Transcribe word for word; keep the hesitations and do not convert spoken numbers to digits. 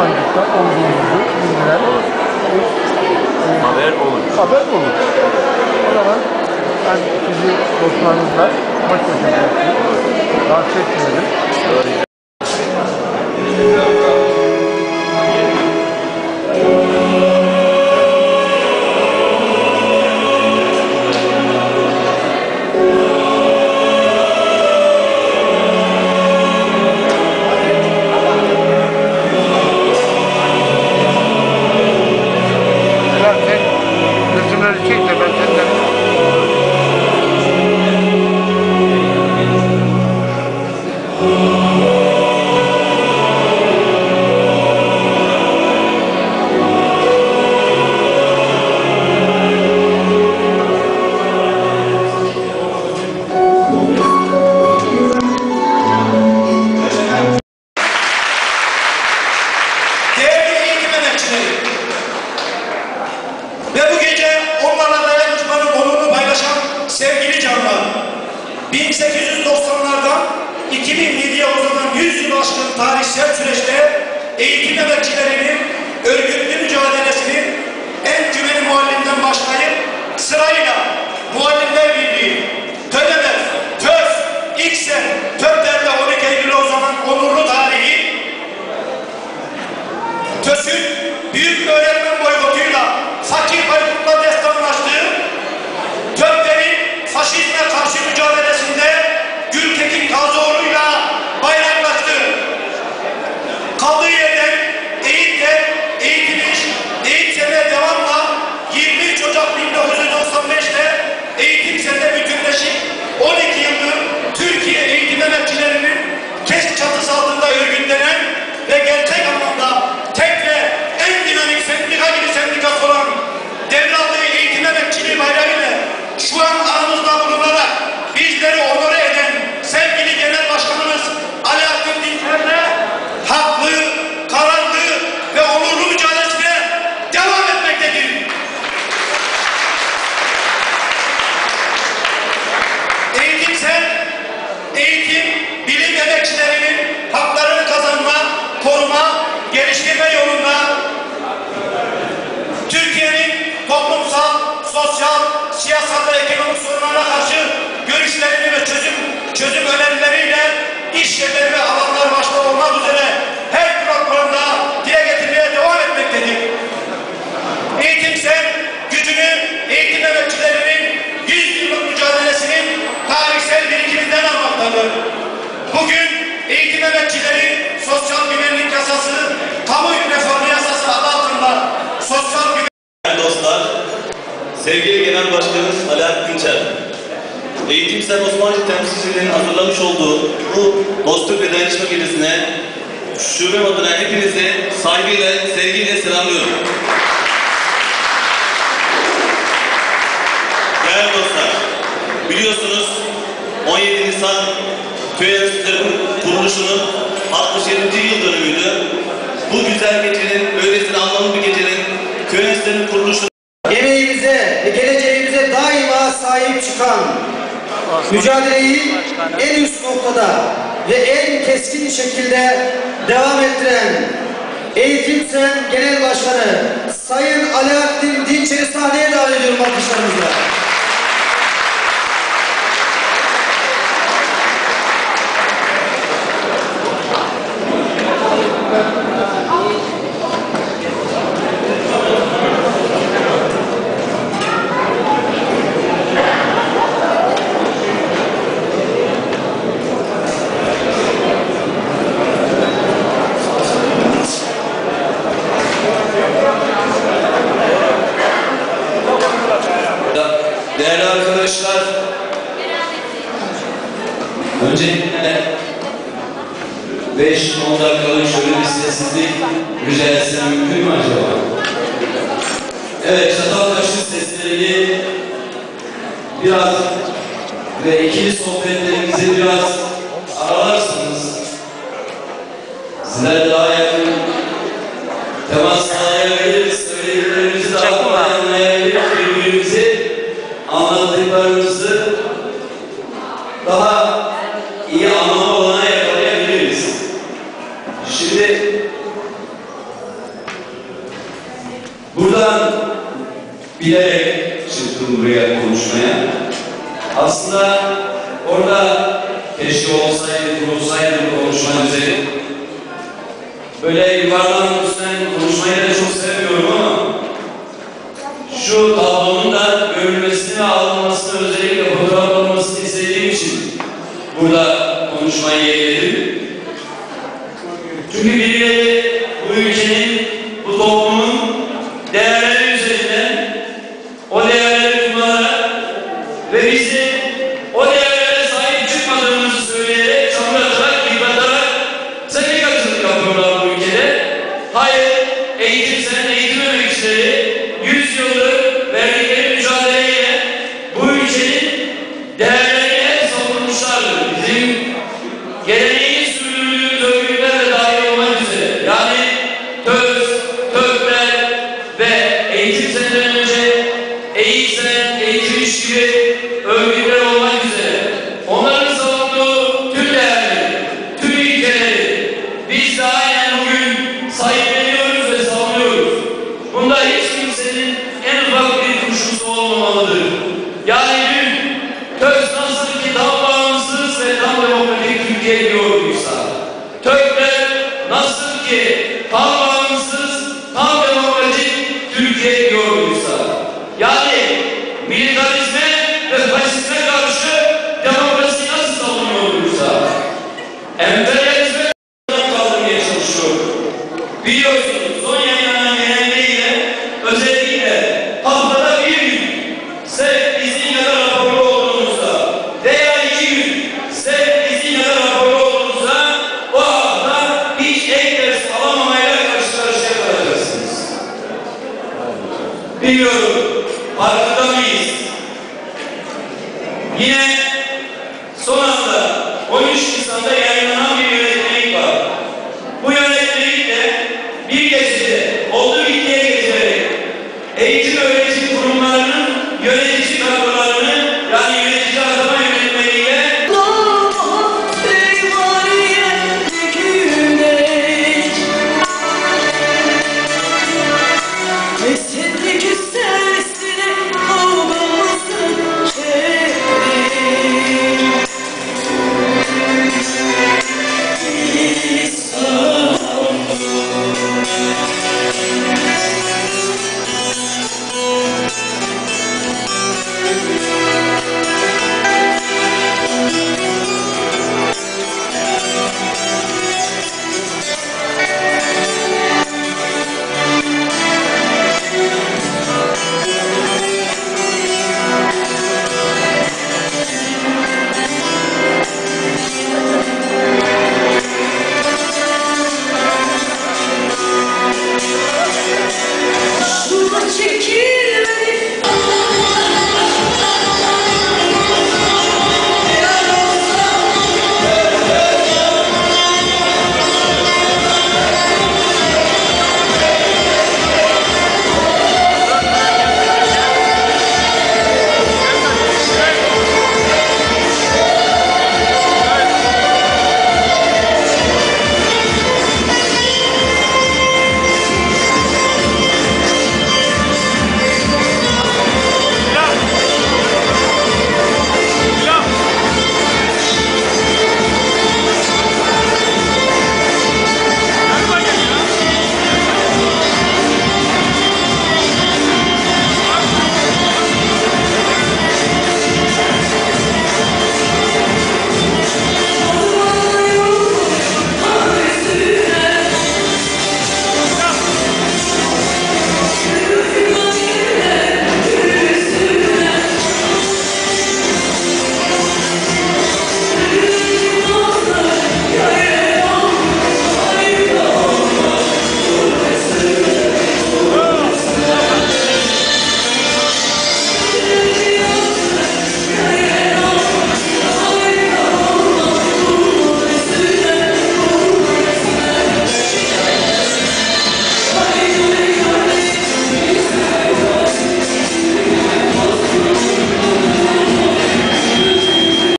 Osmancık'ta olduğumuzu bildiren haber olur. Haber olur. O zaman ben sizi dostlarınızla baş başa bırakayım. Rahatsız etmeyelim. Ve bu gece onlarla dayanışmanın onurunu paylaşan sevgili canlar, bin sekiz yüz doksanlardan iki bin yediye uzanan yüz yıl aşkın tarihsel süreçte eğitim emekçilerinin örgütlü mücadelesinin en cümeli muallimden başlayıp sırayla Muallimler Birliği, TÖDEMEF, TÖS, İKSEN, TÖPDER'de on iki Eylül'e uzanan onurlu tarihi, TÖS'ün büyük öğretmen boykotuyla fakir boykotla destanlaştığı, TÖPDER'in faşizme karşı mücadelesinde Gültekin Kazıoğlu'yla bayraklaştığı, kaldığı yerden eğitle, eğitmiş, eğitimine devamla yirmi üç Ocak bin dokuz yüz doksan beş'te eğitim senede bütünleşip on iki yıldır Türkiye eğitim emekçilerinin kesk çatısı altında örgütlenen ve gerçek anlamda tek ve en dinamik sendika gibi sendikası olan Devletli Eğitim Emekçiliği bayrağı ile şu an aramızda bulunarak bizleri onore eden sevgili Genel Başkanımız Alaaddin Dinçer'le haklı, kararlı ve onurlu mücadelesine devam etmektedir. Eğitimsel, eğitim, bilim emekçilerinin haklarını kazanma, koruma, geliştirme yolunda Türkiye'nin toplumsal, sosyal, siyasal ve ekonomik sorunlara karşı görüşlerini ve çözüm çözüm önerileriyle iş yerleri ve alanlar başta olmak üzere her programda dile getirmeye devam etmektedir. Eğitimsel gücünü eğitim emekçilerinin yüz yıllık mücadelesinin tarihsel birikiminden almaktadır. Bugün eğitim emekçileri sosyal güvenlik yasası, kamu reformu yasası adı altında sosyal güvenlik... Dostlar, sevgili Genel Başkanımız Alaaddin Dinçer, Eğitimsel Osmancık temsilcilerinin hazırlamış olduğu bu dostluk ve dayanışma gecesine şubem adına hepinizi saygıyla, sevgiyle selamlıyorum. Değerli dostlar, biliyorsunuz on yedi Nisan Köy Enstitüsü'nün kuruluşunun altmış yedinci yıl dönümüydü. Bu güzel gecenin, böylesine anlamlı bir gecenin Köy Enstitüsü'nün kuruluşu emeğimize ve geleceğimize daima sahip çıkan, mücadeleyi en üst noktada ve en keskin şekilde devam ettiren Eğitimsel Genel Başkanı Sayın Alaaddin Dinçer'i sahneye davet ediyorum alkışlarınızla. Değerli arkadaşlar, öncelikle beş on dakikalık şöyle bir sessizlik rica etsem mümkün mü acaba? Evet, çatal kaşık seslerini biraz ve ikili sohbetlerimizi biraz aralarsınız. Sizler daha yakın temas sağlayabiliriz, söylediklerimizi daha kolay anlayabiliriz, birbirimizi anlattıklarımızı daha iyi anlama olana yakalayabiliriz. Şimdi bilerek çıktım buraya konuşmaya. Aslında orada keşke olsaydı, kurulsaydı bu konuşma üzeri. Böyle yukarıdan üstten konuşmayı da çok sevmiyorum ama şu tablonun da görülmesini ve alınmasını, özellikle fotoğraf alınmasını istediğim için burada konuşmayı yeğledim. Çünkü birileri bu ülkenin, bu toplumun değerleri üzerinden o değerleri kullanarak ve bizi o değerlere sahip çıkmadığımızı söyleyerek, çamuratarak, yıpratarak sendikacılık yapıyorlar bu ülkede. Hayır, eğitim sen, eğitim emekçileri yüz yıldır verdikleri mücadeleyle bu ülkenin değerlerini hep savunmuşlardır. Bizim geleneğin sürdürdüğümüz örgütler de dahil olmak üzere. Yani TÖS, TÖK'ler ve eğitim senden önce eğitsen, eğitim iş gibi örgütler olmak üzere. Onların savunduğu tüm değerleri, tüm ilkeleri biz de aynen bugün sahipleniyoruz ve savunuyoruz. Bunda hiç kimsenin en ufak bir kuşkusu olmamalıdır. Yani dün TÖS nasıl ki tam bağımsız ve tam demokratik Türkiye diyorduysa, TÖK'ler nasıl ki tam bağımsız, tam demokratik Türkiye diyorduysa, yani militarizme ve faşizme karşı demokrasi nasıl savunuyorduysa, emperyalizme kaldırmaya çalışıyor. Biliyorsunuz son yayınlanan genelgeyle özellikle haftada bir gün sevk izin ya da raporu olduğunuzda veya iki gün sevk izin ya da raporu olduğunuzda o hafta hiç ek ders alamamayla karşı karşıya kalacaksınız. Biliyorum.